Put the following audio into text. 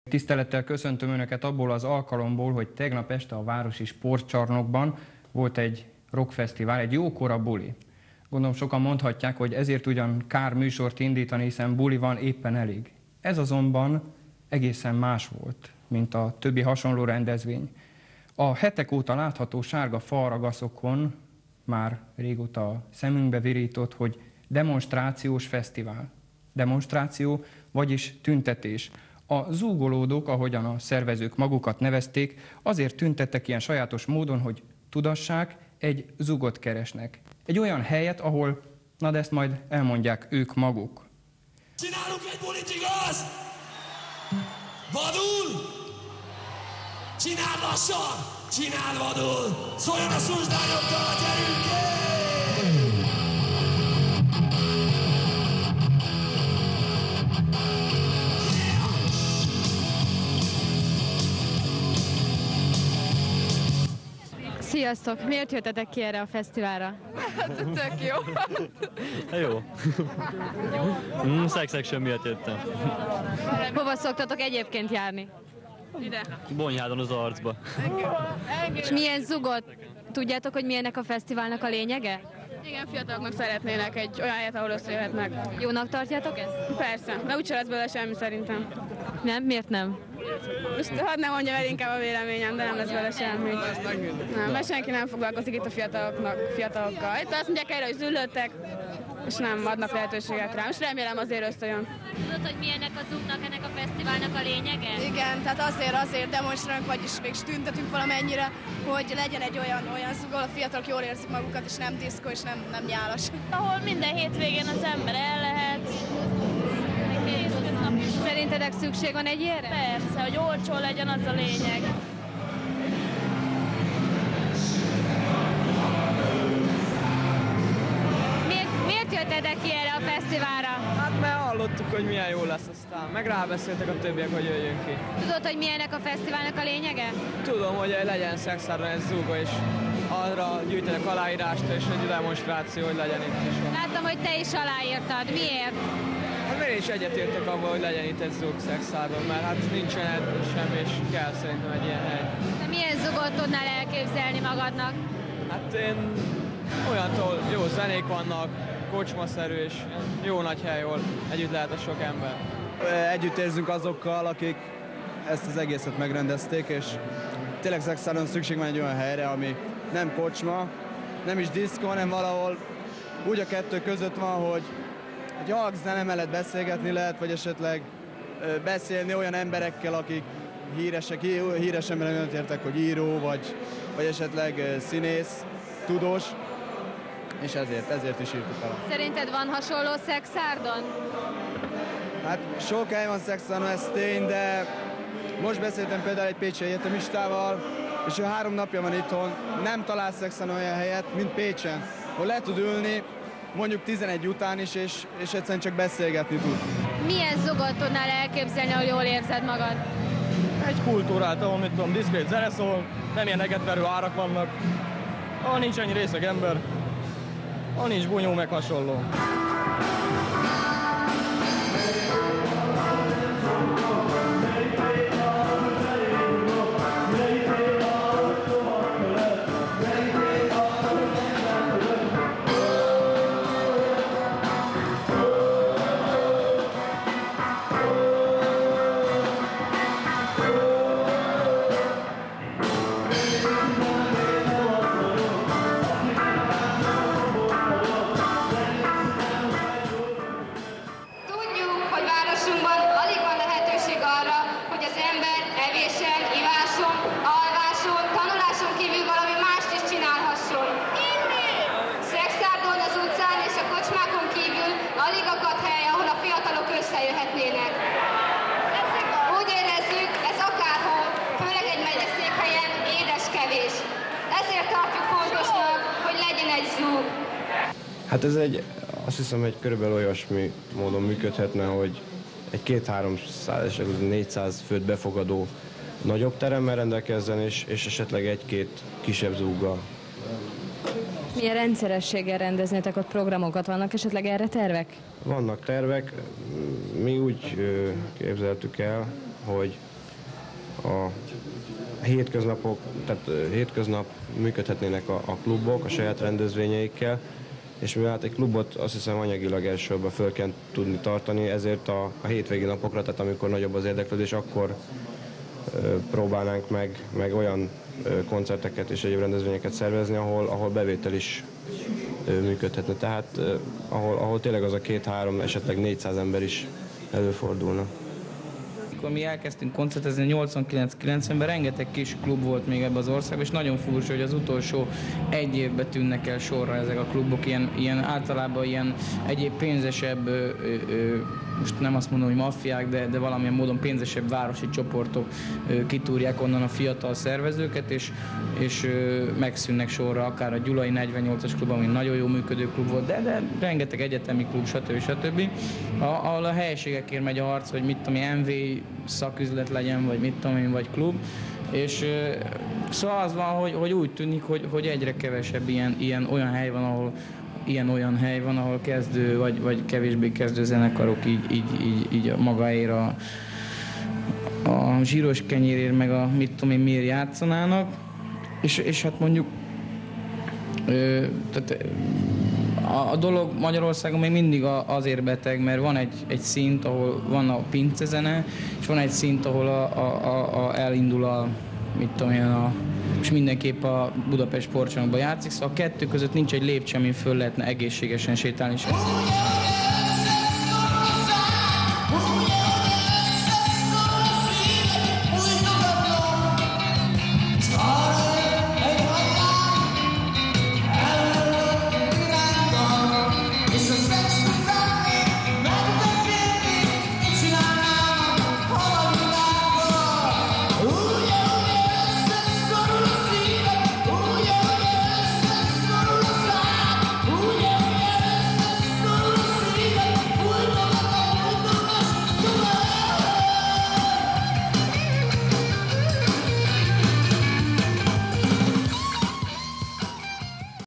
Tisztelettel köszöntöm Önöket abból az alkalomból, hogy tegnap este a városi sportcsarnokban volt egy rockfesztivál, egy jókora buli. Gondolom sokan mondhatják, hogy ezért ugyan kár műsort indítani, hiszen buli van éppen elég. Ez azonban egészen más volt, mint a többi hasonló rendezvény. A hetek óta látható sárga falragaszokon már régóta a szemünkbe virított, hogy demonstrációs fesztivál. Demonstráció, vagyis tüntetés. A zúgolódók, ahogyan a szervezők magukat nevezték, azért tüntettek ilyen sajátos módon, hogy tudassák, egy zugot keresnek. Egy olyan helyet, ahol, na de ezt majd elmondják ők maguk. Csinálunk egy bulit, igaz? Vadul? Csinál lassan! Csinál vadul! Szóljon a szusdányokkal, gyerünk! Sziasztok! Miért jöttetek ki erre a fesztiválra? Hát, tök jó. Jó. Sex Action miatt jöttem. Hova szoktatok egyébként járni? Ide. Bonyhádon az arcba. És milyen zugot? Tudjátok, hogy milyennek a fesztiválnak a lényege? Igen, fiataloknak szeretnének egy olyan helyet, ahol összejöhetnek. Jónak tartjátok ezt? Persze, de úgyse lesz belőle semmi szerintem. Nem? Miért nem? Most hadd ne mondjam el inkább a véleményem, de nem lesz belőle semmi. Nem, mert senki nem foglalkozik itt a fiatalokkal. Itt azt mondják erre, hogy züllöttek, és nem adnak lehetőséget rá. És remélem azért összejön. Tudod, hogy milyennek a zugnak, ennek a fesztiválnak a lényege? Igen, tehát azért demonstrálunk, vagyis mégis tüntetünk valamennyire, hogy legyen egy olyan zug, ahol a fiatalok jól érzik magukat, és nem diszkó, és nem nyálas. Ahol minden hétvégén az ember el lehet. Szerintetek szükség van egy ilyenre? Persze, hogy olcsó legyen, az a lényeg. Miért jöttetek ki erre a fesztiválra? Hát mert hallottuk, hogy milyen jó lesz, aztán meg rábeszéltek a többiek, hogy jöjjünk ki. Tudod, hogy milyennek a fesztiválnak a lényege? Tudom, hogy legyen szexáron egy zúga, és arra gyűjtenek aláírást, és egy demonstráció, hogy legyen itt is. Láttam, hogy te is aláírtad. Miért? Hát én is egyetértek abban, hogy legyen itt egy zúg szexáron, mert hát nincsen ebből sem, és kell szerintem egy ilyen hely. De milyen zugot tudnál elképzelni magadnak? Hát én olyantól jó zenék vannak, kocsmaszerű, és jó nagy hely, ahol együtt lehet a sok ember. Együtt érzünk azokkal, akik ezt az egészet megrendezték, és tényleg szexáron szükség van egy olyan helyre, ami nem kocsma, nem is diszkó, hanem valahol úgy a kettő között van, hogy egy halk zene mellett beszélgetni lehet, vagy esetleg beszélni olyan emberekkel, akik híresek, híres emberek értek, hogy író, vagy esetleg színész, tudós, és ezért is írtuk el. Szerinted van hasonló Szexárdon? Hát sok hely van Szexárdon, ez tény, de most beszéltem például egy pécsi egyetemistával, és ő 3 napja van itthon, nem talál Szexárdon olyan helyet, mint Pécsen, ahol le tud ülni, mondjuk 11 után is, és egyszerűen csak beszélgetni tud. Milyen zugot tudnál elképzelni, ahol jól érzed magad? Egy kultúrát, ahol mit tudom, diszkrét zene szól, nem ilyen egetverő árak vannak, ahol nincs ennyi részeg ember, ahol nincs bunyó meg hasonló. Összejöhetnének. Úgy érezzük, ez akárhol, főleg egy megyeszékhelyen édes kevés. Ezért tartjuk fontosnak, hogy legyen egy zúg. Hát ez azt hiszem, hogy körülbelül olyasmi módon működhetne, hogy egy 200-300 és 400 főt befogadó nagyobb teremmel rendelkezzen, és esetleg 1-2 kisebb zúggal. Milyen rendszerességgel rendeznétek ott programokat? Vannak esetleg erre tervek? Vannak tervek. Mi úgy képzeltük el, hogy a hétköznapok, tehát hétköznap működhetnének a klubok a saját rendezvényeikkel, és mivel hát egy klubot azt hiszem anyagilag elsősorban föl kell tudni tartani, ezért a hétvégi napokra, tehát amikor nagyobb az érdeklődés, akkor próbálnánk meg olyan koncerteket és egyéb rendezvényeket szervezni, ahol bevétel is működhetne. Tehát ahol tényleg az a 200-300, esetleg 400 ember is előfordulna. Amikor mi elkezdtünk koncertezni 89-90-ben, rengeteg kis klub volt még ebben az országban, és nagyon furcsa, hogy az utolsó egy évben tűnnek el sorra ezek a klubok, ilyen általában ilyen egyéb pénzesebb, most nem azt mondom, hogy maffiák, de valamilyen módon pénzesebb városi csoportok kitúrják onnan a fiatal szervezőket, és megszűnnek sorra, akár a Gyulai 48-as klub, ami nagyon jó működő klub volt, de rengeteg egyetemi klub, stb. Ahol a helyiségekért megy a harc, hogy mit tudom én, MV szaküzlet legyen, vagy mit tudom én, vagy klub. És szóval az van, hogy úgy tűnik, hogy egyre kevesebb olyan hely van, ahol kezdő vagy kevésbé kezdő zenekarok így magáért a zsíros kenyérért, meg a mit tudom én miért játszanának. És hát mondjuk tehát a dolog Magyarországon még mindig azért beteg, mert van egy szint, ahol van a pincezene, és van egy szint, ahol elindul a, mit tudom én, és mindenképp a Budapest sportcsarnokban játszik, szóval a kettő között nincs egy lépcső, amin föl lehetne egészségesen sétálni.